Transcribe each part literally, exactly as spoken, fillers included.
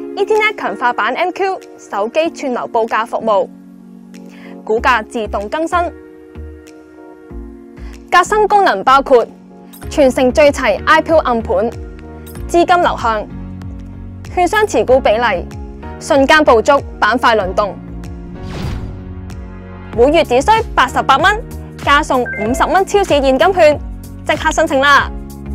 Ethernet 強化版 M Q 手機串流報價服務，股價自動更新。革新功能包括全城最齊 I P O 暗盤、資金流向、券商持股比例、瞬間捕捉板塊輪動。每月只需八十八蚊，加送五十蚊超市現金券，即刻申請啦！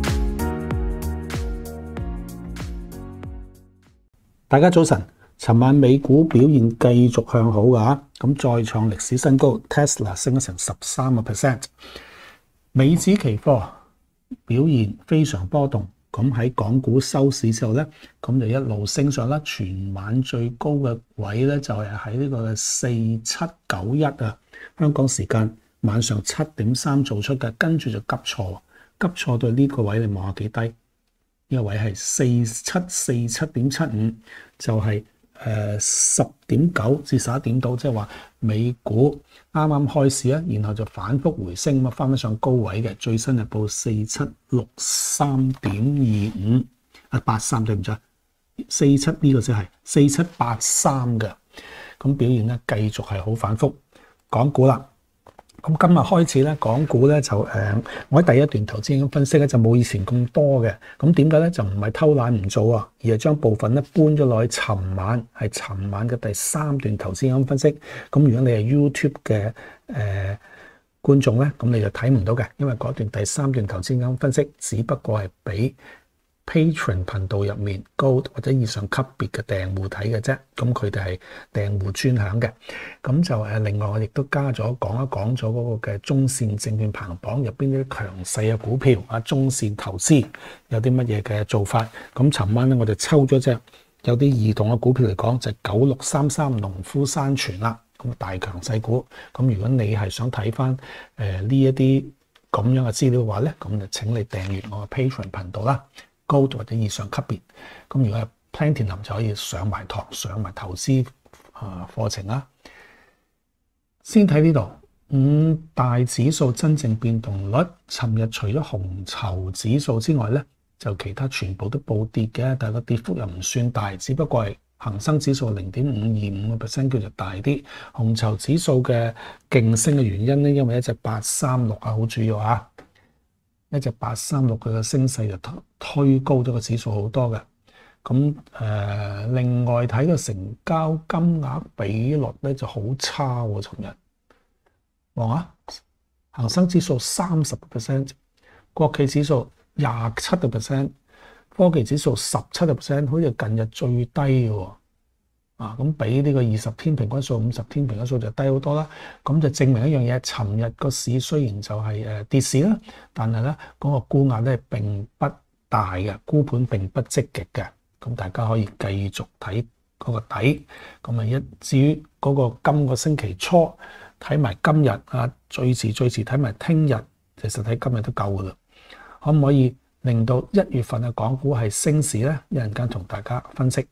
大家早晨，尋晚美股表現繼續向好㗎，咁再創歷史新高 ，Tesla 升咗成十三個 percent。美指期貨表現非常波動，咁喺港股收市之後咧，咁就一路升上啦。全晚最高嘅位咧就係喺呢個四七九一啊，香港時間晚上七點三做出嘅，跟住就急挫，急挫到呢個位你望下幾低？呢個位係四七四七點七五，就係誒十點九至十一點到，即係話美股啱啱開市啊，然後就反覆回升，咁啊翻返上高位嘅，最新係報四七六三點二五啊八三對唔住，四七呢個先係四七八三嘅，咁表現咧繼續係好反覆。港股啦。咁今日開始咧，港股咧就誒，我喺第一段投資咁分析咧，就冇以前咁多嘅。咁點解咧？就唔係偷懶唔做啊，而係將部分咧搬咗落去尋晚，係尋晚嘅第三段投資咁分析。咁如果你係 YouTube 嘅誒、呃、觀眾咧，咁你就睇唔到嘅，因為嗰段第三段投資咁分析，只不過係俾 Patreon 頻道入面 Gold 或者以上級別嘅訂戶睇嘅啫，咁佢哋係訂戶專享嘅。咁就誒，另外我亦都加咗講一講咗嗰個嘅中線證券排行榜入邊啲強勢嘅股票啊，中線投資有啲乜嘢嘅做法。咁尋晚咧我哋抽咗隻有啲異動嘅股票嚟講，就係九六三三農夫山泉啦，咁大強勢股。咁如果你係想睇翻誒呢一啲咁樣嘅資料嘅話咧，咁就請你訂閱我嘅 Patreon 頻道啦。高或者以上級別，咁如果係 Platinum 就可以上埋堂，上埋投資啊課程啦。先睇呢度五大指數真正變動率，尋日除咗紅籌指數之外咧，就其他全部都暴跌嘅，但係個跌幅又唔算大，只不過係恒生指數零點五二五個 percent 叫做大啲。紅籌指數嘅勁升嘅原因咧，因為一隻八三六啊，好主要啊。一隻八三六佢嘅升勢就推高咗個指數好多嘅，咁誒、呃、另外睇個成交金額比率咧就好差喎，尋日望下恒生指數三十個 percent， 國企指數廿七個 percent， 科技指數十七個 percent， 好似近日最低嘅喎。啊，咁比呢個二十天平均數、五十天平均數就低好多啦。咁就證明一樣嘢，尋日個市雖然就係誒跌市啦，但係咧嗰個沽壓咧並不大嘅，沽盤並不積極嘅。咁大家可以繼續睇嗰個底。咁啊一至於嗰個今個星期初睇埋今日啊，最遲最遲睇埋聽日，其實睇今日都夠噶啦。可唔可以令到一月份嘅港股係升市咧？一陣間同大家分析。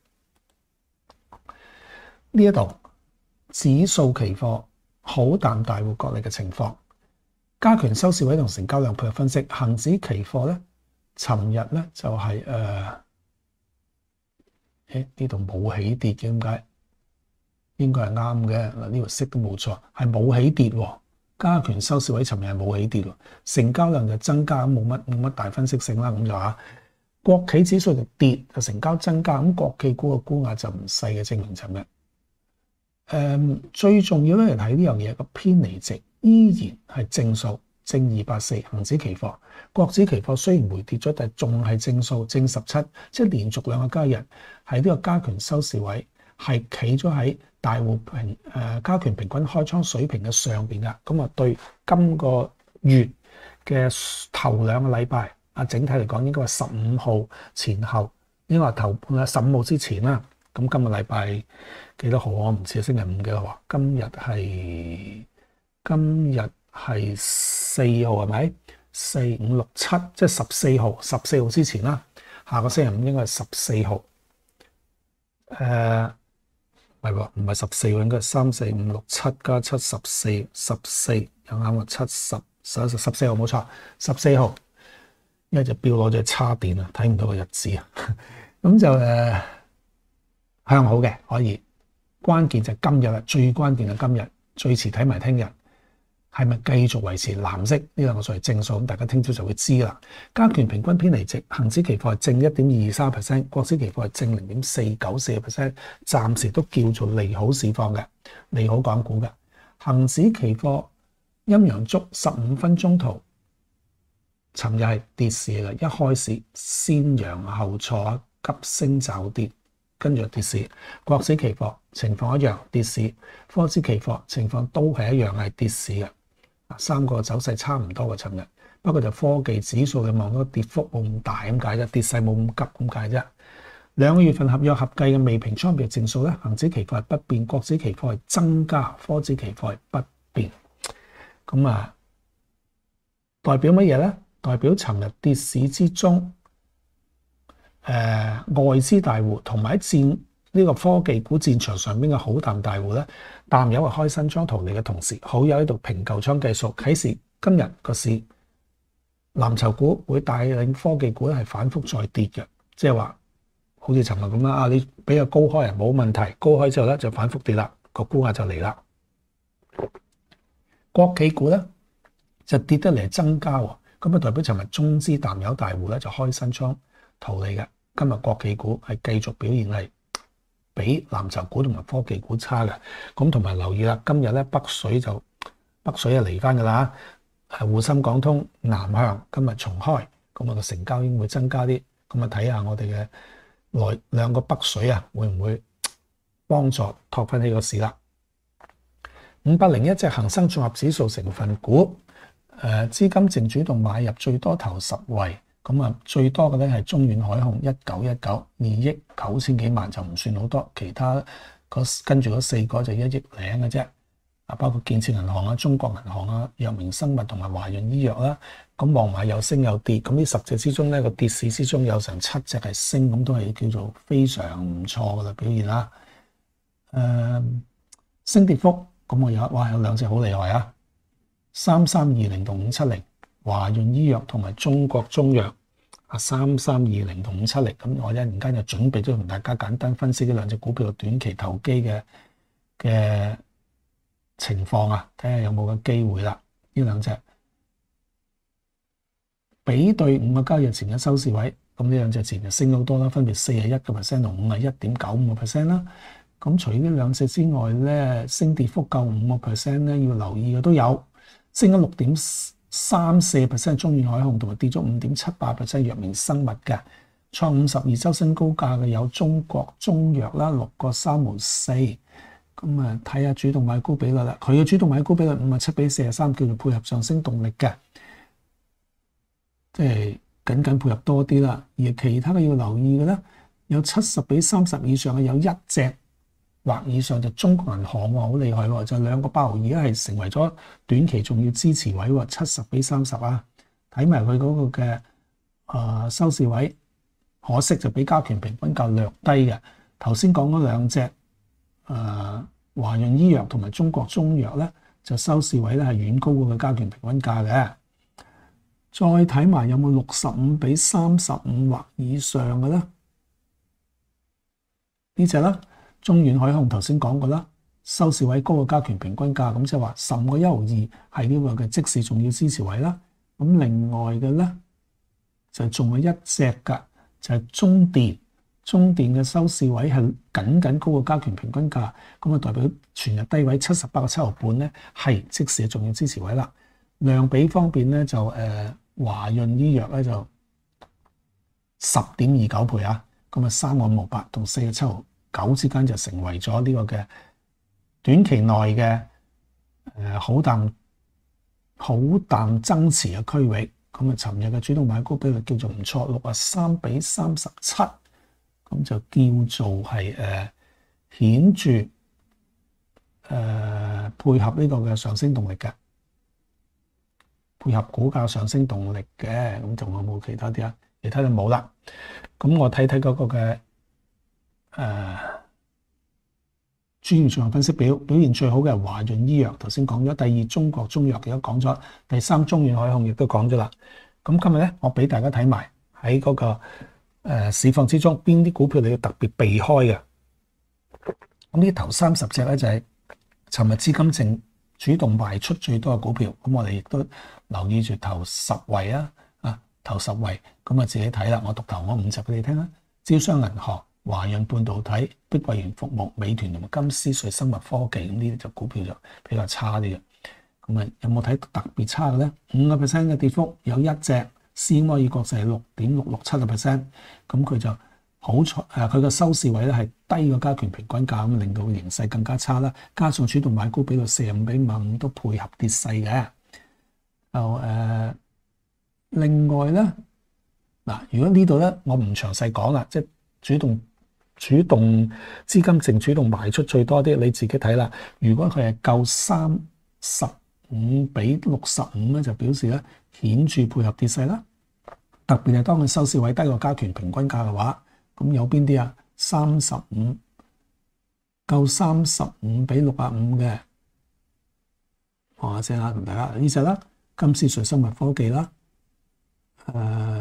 呢一度指數期貨好淡大戶角力嘅情況，加權收市位同成交量配合分析。恆指期貨咧，尋日咧就係、是、誒，誒呢度冇起跌嘅，點解？應該係啱嘅嗱，呢條色都冇錯，係冇起跌喎。加權收市位尋日係冇起跌喎，成交量就增加，咁冇乜冇乜大分析性啦。咁就話國企指數就跌，就成交增加，咁國企股嘅沽壓就唔細嘅，證明尋日。誒、um, 最重要咧係睇呢樣嘢，個偏離值依然係正數，正二百四。恆指期貨、國指期貨雖然回跌咗，但係仲係正數，正十七，即係連續兩個交易日係呢個加權收市位係企咗喺大戶平誒加權平均開倉水平嘅上邊㗎。咁啊，對今個月嘅頭兩個禮拜啊，整體嚟講應該話十五號前後，應該話頭半啊十五號之前啦。咁今個禮拜幾多號？我唔知，星期五幾多號啊？今日係今日係四號係咪？四五六七，即係十四號，十四號之前啦。下個星期五應該係十四號。誒、呃，唔係喎，唔係十四號，應該係三四五六七加七十四，十四又啱喎，七十十十十四號冇錯，十四號。因為隻錶攞咗去叉電啊，睇唔到個日子啊。咁就誒。 向好嘅可以。關鍵就係今日啦，最關鍵係今日，最遲睇埋聽日。係咪繼續維持藍色呢兩個所謂正數？咁大家聽朝就會知啦。加權平均偏離值，恒指期貨係正一點二三 percent， 國指期貨係正零點四九四 percent， 暫時都叫做利好市況嘅，利好港股嘅。恒指期貨陰陽燭十五分鐘圖，尋日係跌市嘅，一開始先揚後挫，急升驟跌，跟住跌市。國指期貨情況一樣跌市，科指期貨情況都係一樣係跌市嘅。三個走勢差唔多嘅，尋日不過就科技指數你望到跌幅冇咁大咁解啫，跌勢冇咁急咁解啫。兩個月份合約合計嘅未平倉表淨數咧，恒指期貨係不變，國指期貨係增加，科指期貨係不變。咁啊，代表乜嘢咧？代表尋日跌市之中，誒、呃、外資大戶同埋喺戰呢個科技股戰場上邊嘅好淡大戶咧，淡友係開新倉圖利嘅同時，好友喺度平舊倉計數，啟示今日個市藍籌股會帶領科技股咧係反覆再跌嘅，即係話好似尋日咁啦，啊你比較高開啊冇問題，高開之後咧就反覆跌啦，個沽壓就嚟啦。國企股咧就跌得嚟增加喎，咁啊代表尋日中資淡友大戶咧就開新倉圖利嘅，今日國企股係繼續表現係比藍籌股同埋科技股差嘅，咁同埋留意啦，今日咧北水就北水就嚟翻噶啦，係滬深港通南向今日重開，咁啊個成交應該會增加啲，咁啊睇下我哋嘅來兩個北水啊會唔會幫助托翻起個市啦？五百零一隻恒生綜合指數成分股，誒資金淨主動買入最多頭十位。咁啊，最多嘅咧係中遠海控一九一九二億九千幾萬就唔算好多，其他跟住嗰四個就一億零嘅啫。啊，包括建設銀行啊、中國銀行啊、藥明生物同埋華潤醫藥啦。咁望埋有升有跌，咁呢十隻之中咧個跌市之中有成七隻係升，咁都係叫做非常唔錯噶啦表現啦。誒、呃，升跌幅咁我有哇有兩隻好厲害啊，三三二零同五七零。華潤醫藥同埋中國中藥啊，三三二零同五七零，咁我一陣間就準備咗同大家簡單分析呢兩隻股票嘅短期投機嘅嘅情況啊，睇下有冇個機會啦。呢兩隻比對五個交易日前嘅收市位，咁呢兩隻前日升好多啦，分別四十一個 percent 同五十一點九五個 percent 啦。咁除呢兩隻之外咧，升跌幅夠五個 percent 咧，要留意嘅都有，升咗六點三四 percent 中遠海控，同埋跌咗五點七八 percent 藥明生物嘅，創五十二周新高價嘅有中國中藥啦，六個三毫四。咁啊，睇下主動買高比率啦，佢嘅主動買高比率五十七比四十三，叫做配合上升動力嘅，即係緊緊配合多啲啦。而其他嘅要留意嘅咧，有七十比三十以上嘅有一隻。或以上就中國銀行喎，好厲害喎，就兩個八毫二係成為咗短期重要支持位喎，七十比三十啊，睇埋佢嗰個嘅、呃、收市位，可惜就比加權平均價略低嘅。頭先講嗰兩隻誒華潤醫藥同埋中國中藥咧，就收市位咧係遠高過個加權平均價嘅。再睇埋有冇六十五比三十五或以上嘅咧？呢隻啦。中遠海控頭先講過啦，收市位高過加權平均價，咁即係話十五個一毫二係呢個嘅即時重要支持位啦。咁另外嘅咧就仲有一隻㗎，就係中電，中電嘅收市位係僅僅高過加權平均價，咁啊代表全日低位七十八個七毫半咧係即時嘅重要支持位啦。量比方面咧就誒華潤醫藥咧就十點二九倍啊，咁啊三個五毫八同四個七毫九之間就成為咗呢個嘅短期內嘅誒好淡好淡增持嘅區域。咁啊，尋日嘅主動買高比率叫做唔錯，六十三比三十七，咁就叫做係誒顯著誒配合呢個嘅上升動力嘅，配合股價上升動力嘅。咁仲有冇其他啲啊？其他就冇啦。咁我睇睇嗰個嘅。誒、呃、專業綜合分析表表現最好嘅係華潤醫藥，頭先講咗。第二中國中藥亦都講咗，第三中遠海控亦都講咗啦。咁今日咧，我俾大家睇埋喺嗰個誒、呃、市況之中邊啲股票你要特別避開嘅。 咁呢頭三十隻咧就係尋日資金淨主動賣出最多嘅股票。咁我哋亦都留意住頭十位啊，啊頭十位，咁啊自己睇啦。我讀頭我五隻俾你聽啦。招商銀行、華潤半導體、碧桂園服務、美團同埋金斯瑞生物科技，咁呢啲就股票就比較差啲嘅。咁啊有冇睇特別差嘅咧？五個 percent 嘅跌幅，有一隻斯摩爾國際六點六六七個 percent， 咁佢就好彩誒，佢嘅收市位咧係低過加權平均價，咁令到形勢更加差啦。加上主動買股比到四十五比五十五都配合跌勢嘅。就誒、呃，另外咧嗱，如果呢度咧我唔詳細講啦，即係主動主動資金淨主動賣出最多啲，你自己睇啦。如果佢係夠三十五比六十五咧，就表示咧顯著配合跌勢啦。特別係當佢收市位低過加權平均價嘅話，咁有邊啲啊？三十五夠三十五比六十五嘅，望下先啦，同大家呢隻啦，金斯瑞生物科技啦，誒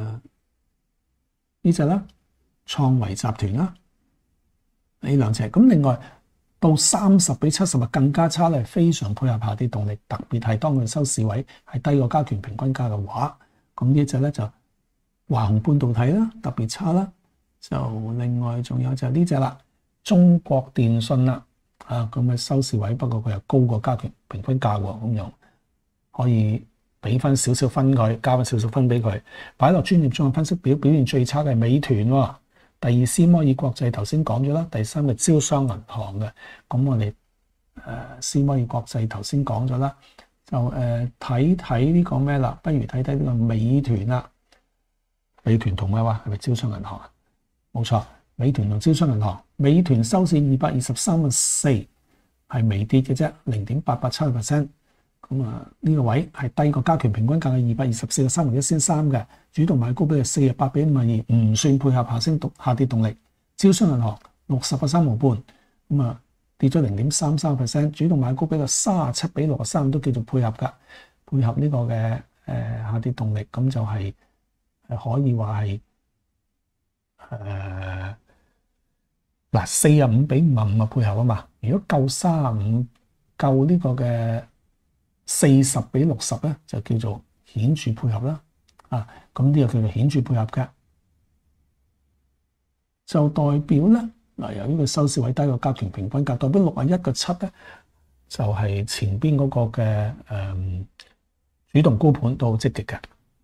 呢隻啦，創維集團啦，呢兩隻。咁另外到三十比七十啊，更加差咧，非常配合下跌動力。特別係當佢收市位係低過加權平均價嘅話，咁呢隻咧就華虹半導體啦，特別差啦。就另外仲有就係呢隻啦，中國電信啦，啊咁嘅收市位，不過佢又高過加權平均價喎，咁又可以俾翻少少分佢，加翻少少分俾佢。擺落專業綜合分析表，表現最差嘅係美團喎，第二斯摩爾國際頭先講咗啦，第三係招商銀行嘅。咁我哋誒、呃、斯摩爾國際頭先講咗啦，就誒睇睇呢個咩啦，不如睇睇呢個美團啦。美團同咩話？係咪招商銀行啊？冇錯，美團同招商銀行。美團收市二百二十三個四，係微跌嘅啫，零點八八七個 percent。咁啊，呢個位係低過加權平均價嘅二百二十四個三毫一仙三嘅。主動買高比係四十八比五十二，唔算配合下升下跌動力。招商銀行六十個三毫半，咁啊跌咗零點三三個 percent。主動買高比嘅三十七比六十三都叫做配合㗎，配合呢個嘅誒、呃、下跌動力，咁就係、是、可以話係。誒嗱，四十五比五十五嘅配合啊嘛，如果夠三十五，夠呢個嘅四十比六十咧，就叫做顯著配合啦。啊，咁呢個叫做顯著配合嘅，就代表咧嗱，由於佢收市位低過加權平均價，代表六十一個七咧，就係、是、前邊嗰個嘅誒、嗯、主動沽盤都好積極嘅。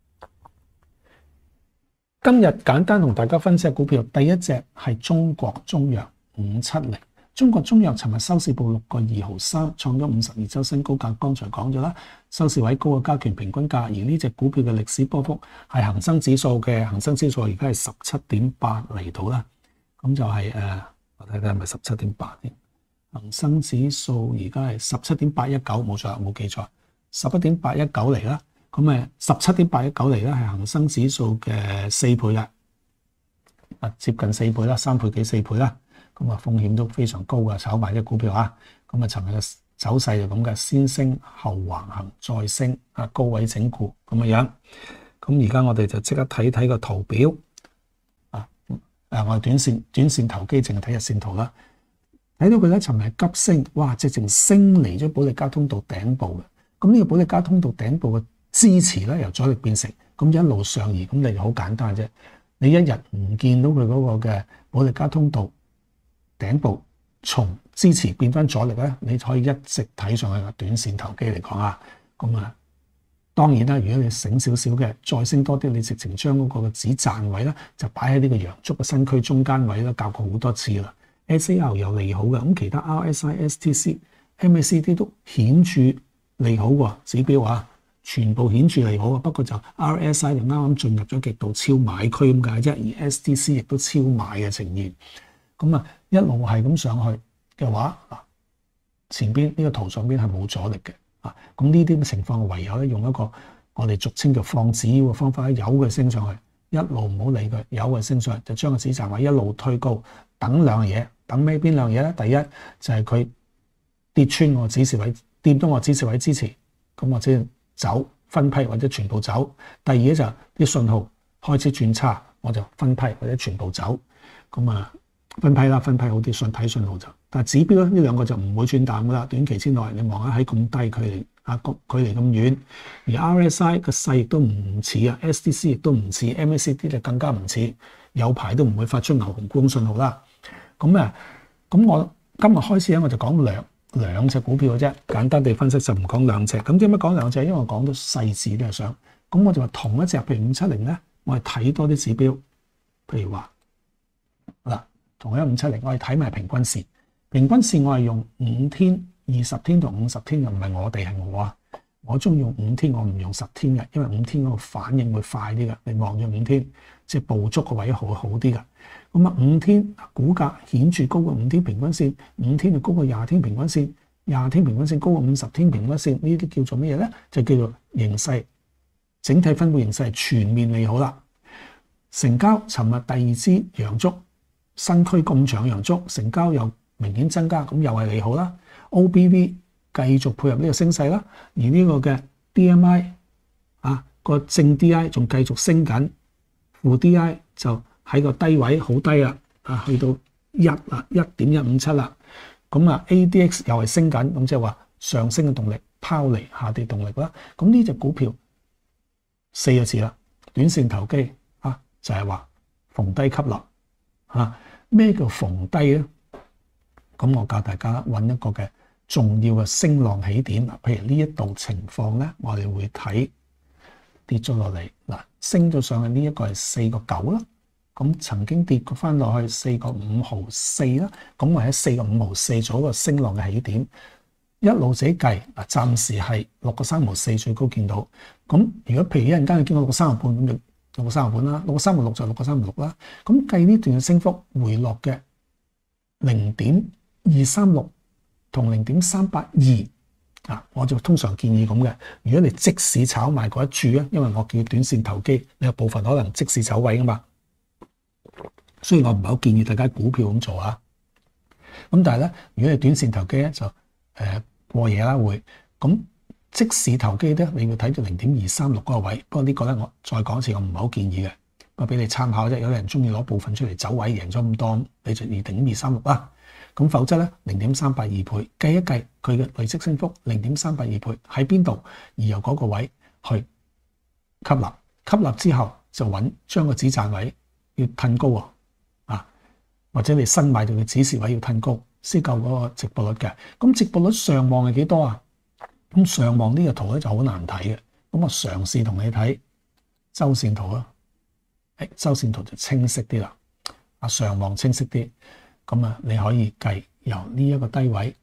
今日簡單同大家分析股票，第一隻係中國中藥五七零。中國中藥尋日收市報六個二毫三，創咗五十二週新高價。剛才講咗啦，收市位高過加權平均價。而呢隻股票嘅歷史波幅係恒生指數嘅恒生指數而家係十七點八嚟到啦。咁就係、是、誒，我睇睇係咪十七點八添？恒生指數而家係十七點八一九，冇錯，冇記錯，十一點八一九嚟啦。咁誒十七點八一九嚟咧，係恒生指數嘅四倍啦，啊接近四倍啦，三倍幾四倍啦。咁啊風險都非常高嘅，炒賣啲股票啊。咁啊，尋日嘅走勢就咁嘅，先升後橫行再升，啊高位整固咁嘅樣。咁而家我哋就即刻睇睇個圖表啊。誒，我哋短線短線投機淨係睇日線圖啦。睇到佢咧，尋日急升，哇！直情升嚟咗保利加通道頂部嘅。咁呢個保利加通道頂部嘅支持咧，由阻力變成咁一路上移，咁你就好簡單啫。你一日唔見到佢嗰個嘅保利加通道頂部從支持變翻阻力咧，你可以一直睇上去嘅。短線投機嚟講啊，咁啊當然啦，如果你醒少少嘅，再升多啲，你直情將嗰個嘅止賺位咧，就擺喺呢個陽燭嘅新區中間位啦，教過好多次啦。S A R 又利好嘅，咁其他 R S I、S T C、M A C D 都顯著利好喎，指標啊。全部顯著利好啊，不過就 R S I 就啱啱進入咗極度超買區咁解啫，而 S T C 亦都超買嘅呈現。咁啊，一路係咁上去嘅話，嗱前邊呢個圖上邊係冇阻力嘅啊。咁呢啲嘅情況唯有咧用一個我哋俗稱叫放止腰嘅方法，由佢升上去，一路唔好理佢，由佢升上去就將個止賺位一路推高，等兩樣嘢，等咩邊兩樣嘢咧？第一就係佢跌穿我指示位，掂到我指示位支持，咁我先走分批或者全部走。第二就啲信號開始轉差，我就分批或者全部走。咁啊， 分批啦，分批好啲，信睇信號就。但係指標咧，呢兩個就唔會轉淡噶啦。短期之內，你望下喺咁低距離啊，距離咁遠，而 R S I 個勢亦都唔似啊 ，S D C 亦都唔似 ，M A C D 就更加唔似，有排都唔會發出牛熊沽空信號啦。咁啊，咁我今日開始咧，我就講兩兩隻股票嘅啫，簡單地分析就唔講兩隻。咁點解講兩隻？因為我講到細緻都係想，咁我就話同一隻，譬如五七零咧，我係睇多啲指標，譬如話嗱，同一五七零，我係睇埋平均線。平均線我係用五天、二十天同五十天嘅，唔係我哋係我啊。我中意用五天，我唔用十天嘅，因為五天嗰個反應會快啲嘅。你望住五天，即係捕捉個位好好啲嘅。咁啊，五天股價顯著高過五天平均線，五天就高過廿天平均線，廿天平均線高過五十天平均線，呢啲叫做乜嘢咧？就叫做形勢，整體分佈形勢全面利好啦。成交尋日第二支陽燭，新區咁長陽燭，成交又明顯增加，咁又係利好啦。O B V 繼續配合呢個升勢啦，而呢個嘅 D M I 啊個正 D I 仲繼續升緊，負 D I 就喺個低位好低啦，啊去到一啦，一點一五七啦。咁啊 A D X 又係升緊，咁即係話上升嘅動力拋離下跌動力啦。咁呢隻股票四個字啦，短線投機啊，就係話逢低吸納啊。咩叫逢低咧？咁我教大家揾一個嘅重要嘅升浪起點，譬如呢一度情況咧，我哋會睇跌咗落嚟嗱，升咗上去呢一個係四個九啦，咁曾經跌過翻落去四個五毫四啦，咁我喺四個五毫四做一個升浪嘅起點，一路自己計嗱，暫時係六個三毫四最高見到，咁如果譬如一陣間你見到六個三毫半咁就六個三毫半啦，六個三毫六就六個三毫六啦，咁計呢段嘅升幅回落嘅零點二三六同零點三八二啊，我就通常建議咁嘅。如果你即使炒賣嗰一注咧，因為我叫短線投機，你有部分可能即使走位噶嘛，所以我唔係好建議大家股票咁做啊。咁但係咧，如果你短線投機咧，就誒、呃、過夜啦會。咁即使投機咧，你要睇到零點二三六嗰個位。不過呢個咧，我再講一次，我唔係好建議嘅，不過俾你參考啫。有啲人中意攞部分出嚟走位，贏咗咁多，你就二點二三六啦。咁否則咧，零點三八二倍，計一計佢嘅累積升幅零點三八二倍喺邊度，而由嗰個位去吸納，吸納之後就揾將個止賺位要褪高喎，啊，或者你新買到嘅止蝕位要褪高，先夠嗰個值博率嘅。咁值博率上望係幾多啊？咁上望呢個圖咧就好難睇嘅。咁我嘗試同你睇周線圖啦，誒，周線圖就清晰啲啦，啊，上望清晰啲。咁啊，你可以計由呢一個低位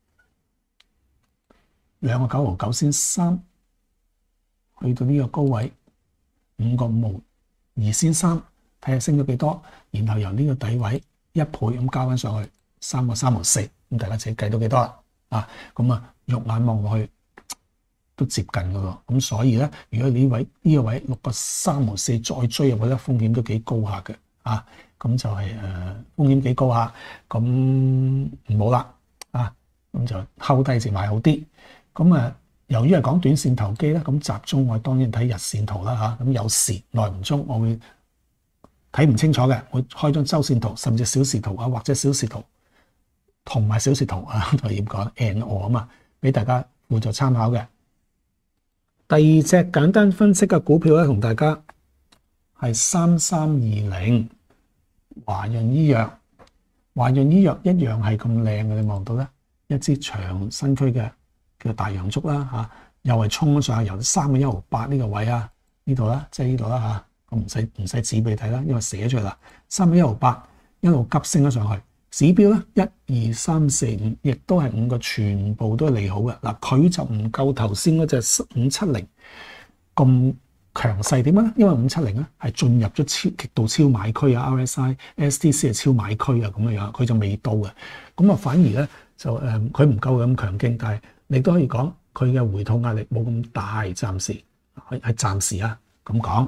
兩個九毫九先三，去到呢個高位五個五毫二先三，睇下升咗幾多，然後由呢個底位一倍咁加翻上去三個三毫四，咁大家自己計到幾多啦？啊，咁啊，肉眼望落去都接近噶咯。咁所以咧，如果呢位呢個位六個三毫四再追入去咧，風險都幾高下嘅啊。咁就係、是、誒、呃、風險幾高下，咁唔好啦啊，咁就睺低至買好啲。咁啊，由於係講短線投機咧，咁集中我當然睇日線圖啦嚇。咁、啊、有時耐唔中，我會睇唔清楚嘅，會開張周線圖，甚至小時圖啊，或者小時圖同埋小時圖啊，就點講 and or 啊嘛，俾大家輔助參考嘅。第二隻簡單分析嘅股票咧，同大家係三三二零。華潤醫藥，華潤醫藥一樣係咁靚嘅，你望到咧，一支長新區嘅叫大陽燭啦嚇，又係衝咗上去，由三個一毫八呢個位啊，呢度啦，即係呢度啦嚇，咁唔使唔使指俾你睇啦，因為寫出嚟啦，三個一毫八一路急升咗上去，指標咧一二三四五，亦都係五個全部都係利好嘅嗱，佢就唔夠頭先嗰隻五七零咁強勢點啊？因為五七零咧係進入咗超極度超買區啊 ，R S I、S T C 係超買區啊，咁樣樣佢就未到嘅。咁啊，反而咧就誒，佢唔夠咁強勁，但係你都可以講佢嘅回吐壓力冇咁大，暫時係係暫時啊咁講。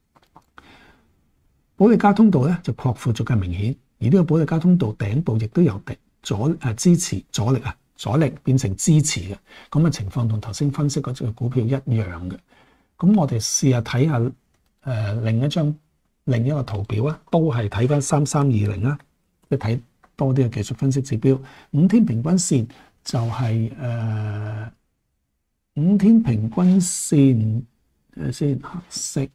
保利加通道咧就擴闊咗更明顯，而呢個保利加通道頂部亦都有敵阻誒支持阻力啊，阻力變成支持嘅咁嘅情況，同頭先分析嗰隻股票一樣嘅。咁我哋試下睇下誒另一張另一個圖表啊，都係睇翻三三二零啊， 即係睇多啲嘅技術分析指標。五天平均線就係、是、誒、呃、五天平均線誒先黑色。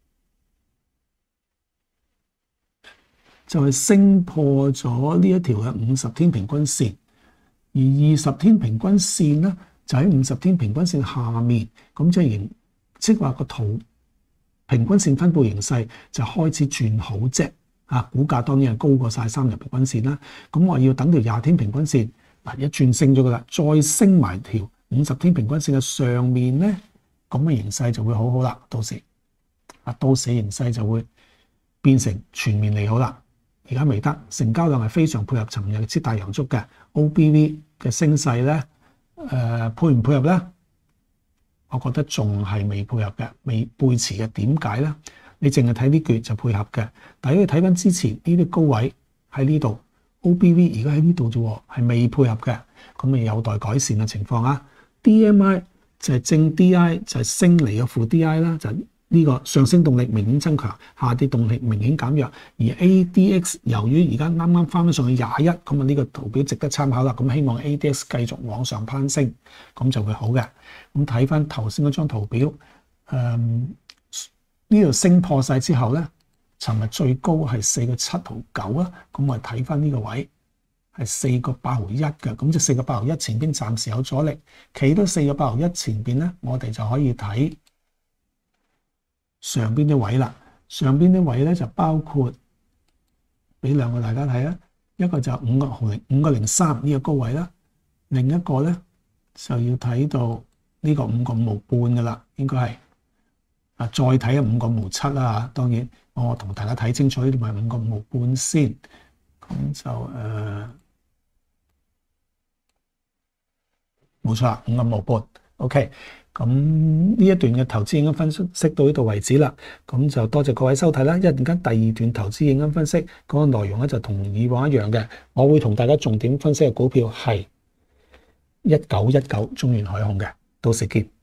就係升破咗呢一條嘅五十天平均線，而二十天平均線咧就喺五十天平均線下面，咁即係形即係話個圖平均線分佈形勢就開始轉好啫。啊，股價當然係高過晒三日平均線啦。咁我要等條廿天平均線嗱一轉升咗噶啦，再升埋條五十天平均線嘅上面咧，咁嘅形勢就會好好啦。到時啊，到時形勢就會變成全面利好啦。而家未得，成交量係非常配合尋日嘅支大陽燭嘅 O B V 嘅升勢咧，誒、呃、配唔配合咧？我覺得仲係未配合嘅，未背馳嘅。點解咧？你淨係睇呢橛就配合嘅，但係你睇翻之前呢啲高位喺呢度 O B V 而家喺呢度啫，係未配合嘅，咁咪有待改善嘅情況啊。D M I 就係正 D I 就係升嚟嘅負 D I 啦，就呢個上升動力明顯增強，下跌動力明顯減弱。而 A D X 由於而家啱啱翻咗上去廿一，咁啊呢個圖表值得參考啦。咁希望 A D X 繼續往上攀升，咁就會好嘅。咁睇翻頭先嗰張圖表，誒呢度升破晒之後咧，尋日最高係四個七毫九啊。咁我睇翻呢個位係四個八毫一嘅，咁即係四個八毫一前邊暫時有阻力，企到四個八毫一前邊咧，我哋就可以睇上邊啲位啦。上邊啲位咧就包括俾兩個大家睇啦，一個就五個毫零五個零三呢個高位啦，另一個咧就要睇到呢個五個五毫半噶啦，應該係啊，再睇下五個五毫七啦嚇。當然我同大家睇清楚呢啲咪五個五毫半先，咁就誒冇錯啦，五個五毫半 OK。咁呢一段嘅投資影音分析到呢度為止啦，咁就多謝各位收睇啦。一陣間第二段投資影音分析嗰個內容咧就同以往一樣嘅，我會同大家重點分析嘅股票係一九一九中遠海控嘅，到時見。